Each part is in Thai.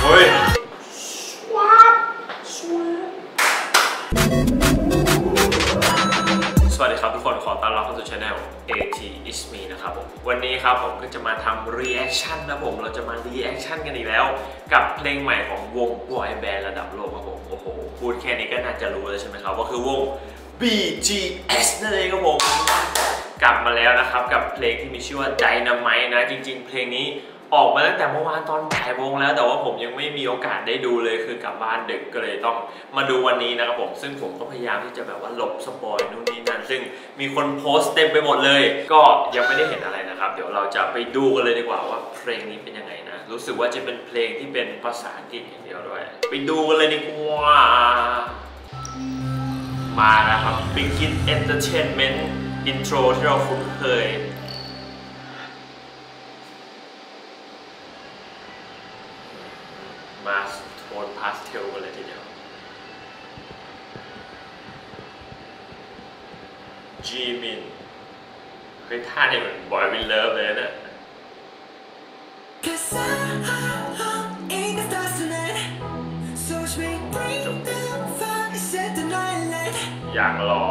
เฮ้ยสวัสดีครับทุกคนขอต้อนรับเข้าสู่ช่อง AT is me นะครับผมวันนี้ครับผมก็จะมาทำ reaction นะผมเราจะมา reaction กันอีกแล้วกับเพลงใหม่ของวง boy band ระดับโลกครับผมโอ้โหพูดแค่นี้ก็น่าจะรู้แล้วใช่ไหมครับว่าคือวง BTS นั่นเองครับผมกลับมาแล้วนะครับกับเพลงที่มีชื่อว่า Dynamite นะจริงๆเพลงนี้ออกมาตั้งแต่เมื่อวานตอนบ่ายโมงแล้วแต่ว่าผมยังไม่มีโอกาสได้ดูเลยคือกลับบ้านดึกก็เลยต้องมาดูวันนี้นะครับผมซึ่งผมก็พยายามที่จะแบบว่าหลบสปอยนู่นนี่นั่นซึ่งมีคนโพสต์เต็มไปหมดเลยก็ยังไม่ได้เห็นอะไรนะครับเดี๋ยวเราจะไปดูกันเลยดีกว่าว่าเพลงนี้เป็นยังไงนะรู้สึกว่าจะเป็นเพลงที่เป็นภาษาอังกฤษอย่างเดียวด้วยไปดูกันเลยดีกว่ามาแล้วครับ Begin Entertainment Intro ที่เราคุ้นเคยมาโทนพาสเทลกันเลยทีเดียวจีมินเฮ้ยท่าเนี่ยเหมือนบอยวินเลิฟเลยนะอย่างหล่อ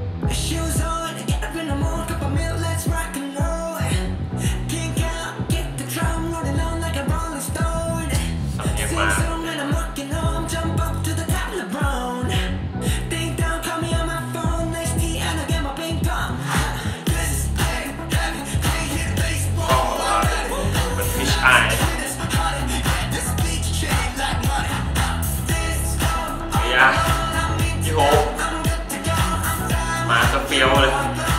พี่โฮมาสเปียวเลย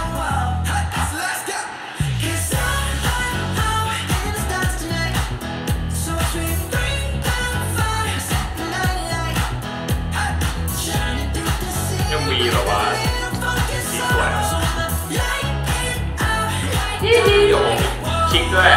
ยังมีแบบว่าสีสวยโยกคิกด้วย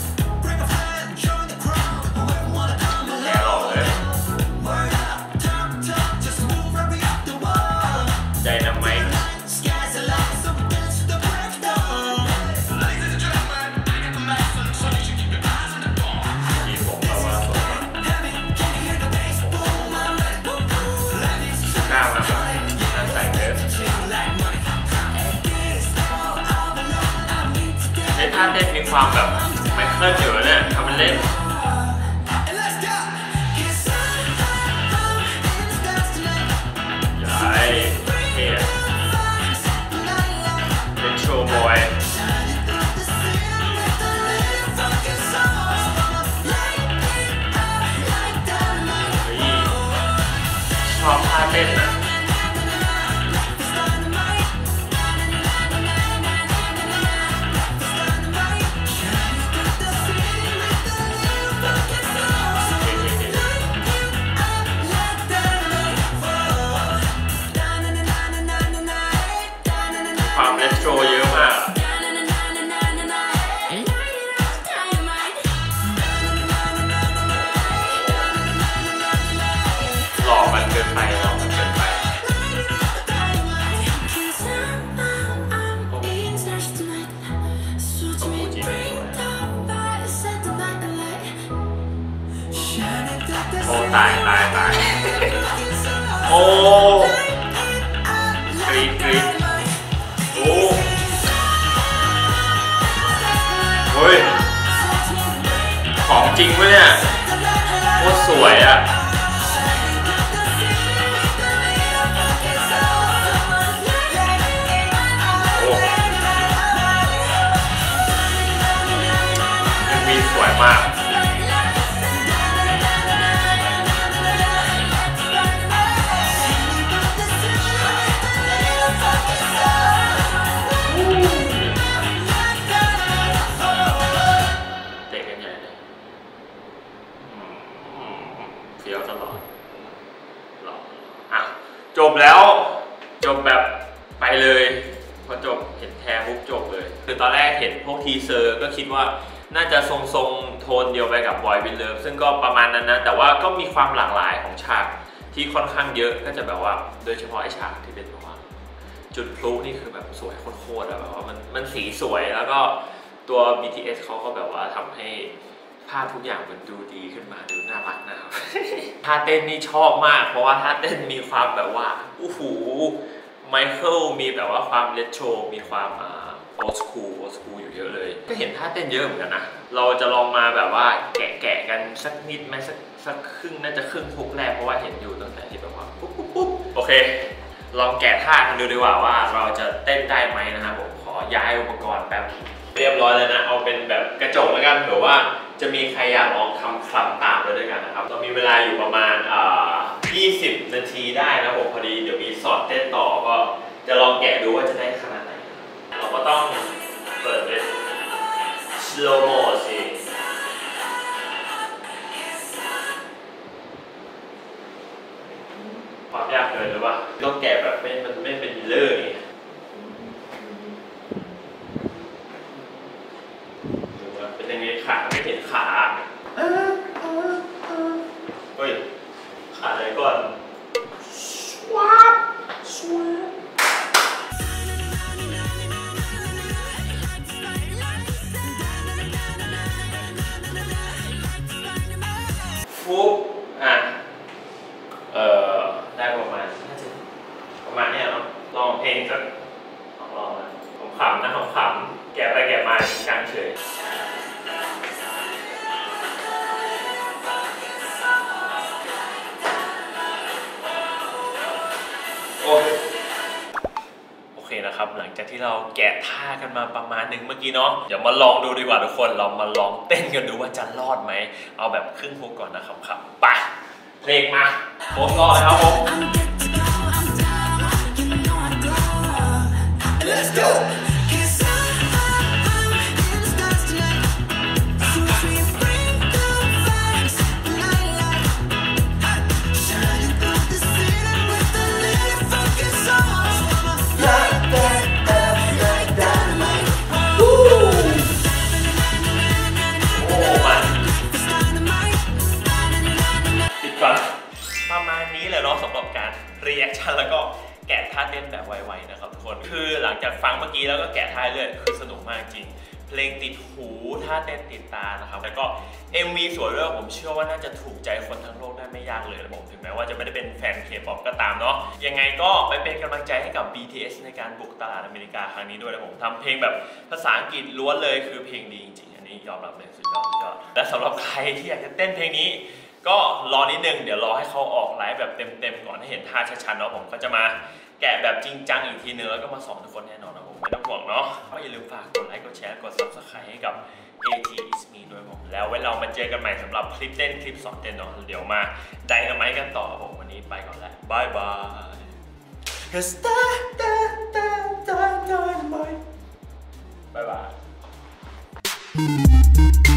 ท่าเต้นมีความแบบไม่เคลื่อนอยู่เนี่ยทำมันเล่นใช่เท่เป็นโชว์บอยชอบท่าเต้นนะความเรโทรเยอะมากหล่อมันเกินไปหล่อมันเกินไปโอ้ตายโอ้กรี๊ดโอ้เฮ้ยของจริงปะเนี่ยโคตรสวยอ่ะโอ้ยังมีสวยมากเฟี้ยวตลอดหรออ่ะจบแล้วจบแบบไปเลยพอจบเห็นแทร์ปุ๊บจบเลยคือตอนแรกเห็นพวกทีเซอร์ก็คิดว่าน่าจะทรงโทนเดียวไปกับบอยวินเลิฟซึ่งก็ประมาณนั้นนะแต่ว่าก็มีความหลากหลายของฉากที่ค่อนข้างเยอะก็จะแบบว่าโดยเฉพาะไอ้ฉากที่เป็นแบบว่าจุดพลุนี่คือแบบสวยโคตรๆแบบว่ามันสีสวยแล้วก็ตัว BTS เขาก็แบบว่าทำให้ภาพทุกอย่างมันดูดีขึ้นมาดูน่ารักนะครับ ท่าเต้นนี่ชอบมากเพราะว่าท่าเต้นมีความแบบว่าโอ้โหไมเคิลมีแบบว่าความเรโทรมีความโอสคูลอยู่เยอะเลยก็เห็นท่าเต้นเยอะเหมือนกันนะเราจะลองมาแบบว่าแกะกันสักนิดไหมสักครึ่งน่าจะครึ่งฮุกแรกเพราะว่าเห็นอยู่ตั้งแต่ที่แบบว่าปุ๊บโอเคลองแกะท่ากันดูดีกว่าว่าเราจะเต้นได้ไหมนะครับผมขอย้ายอุปกรณ์แป๊บเรียบร้อยแล้วนะเอาเป็นแบบกระจกแล้วกันเผื่อว่าจะมีใครอยากลองทำคลำตามเราด้วยกันนะครับเรามีเวลาอยู่ประมาณ20 นาทีได้นะผมพอดีเดี๋ยวมีสอนเต้นต่อก็จะลองแกะดูว่าจะได้ขนาดไหนเราก็ต้องเปิดเป็น slow mo สิความยากเกินหรือว่าต้องแกะแบบมันไม่เป็นเลอร์ไงเป็นยังไงขาไม่เห็นขาเฮ้ยขาอะไรก่อนสวาปฟุ๊บได้ประมาณน่าจะประมาณนี้เนาะลองเพลงสักลองนะผมขำนะผมขำแกะไปแกะมาจางเฉยโอเคนะครับหลังจากที่เราแกะท่ากันมาประมาณหนึ่งเมื่อกี้เนาะเดี๋ยวมาลองดูดีกว่าทุกคนเรามาลองเต้นกันดูว่าจะรอดไหมเอาแบบครึ่งฮุกก่อนนะครับไปเพลงมาโพสรอเลยครับผม Let's goประมาณนี้แหละเนาะสำหรับการรีแอคชั่นแล้วก็แกะท่าเต้นแบบไวๆนะครับทุกคนคือหลังจากฟังเมื่อกี้แล้วก็แกะท่าเรื่อยคือสนุกมากจริงเพลงติดหูท่าเต้นติดตานะครับแล้วก็ MV สวยด้วยผมเชื่อว่าน่าจะถูกใจคนทั้งโลกได้ไม่ยากเลยนะผมถึงแม้ว่าจะไม่ได้เป็นแฟน K-pop ก็ตามเนาะยังไงก็ไปเป็นกำลังใจให้กับ BTS ในการบุกตลาดอเมริกาครั้งนี้ด้วยนะผมทำเพลงแบบภาษาอังกฤษล้วนเลยคือเพลงดีจริงๆอันนี้ยอมรับเลยสุดยอดและสำหรับใครที่อยากจะเต้นเพลงนี้ก็รอนิดนึงเดี๋ยวรอให้เขาออกไลฟ์แบบเต็มๆก่อนให้เห็นท่าชัดๆเนาะผมก็จะมาแกะแบบจริงจังอีกทีนึงแล้วก็มาสอนทุกคนแน่นอนนะผมไม่ต้องห่วงเนาะก็อย่าลืมฝากกดไลค์กดแชร์กด Subscribe ให้กับ AT is me ด้วยผมแล้วไว้เรามาเจอกันใหม่สำหรับคลิปเต้นคลิปสอนเต้นเนาะเดี๋ยวมาไดนาไมต์กันต่อผมวันนี้ไปก่อนแล้วบายบายบายบาย